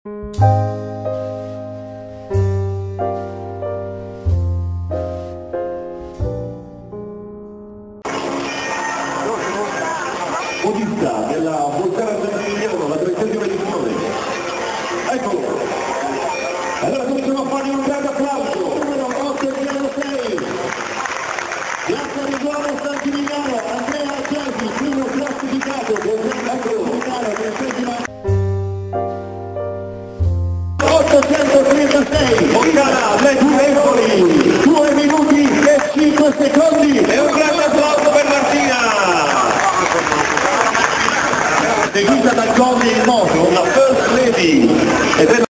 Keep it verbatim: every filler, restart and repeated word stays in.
Modista della Volterra Sant'Emiliano, la tredicesima edizione. Eccolo. Allora cominciamo a fargli un grande applauso. Numero ottocentosei. Piazza di Duomo Sant'Emiliano, Andrea Gelfi, primo classificato. Eccolo. tredicesima. ottocentotrentasei. Montana, Atletico.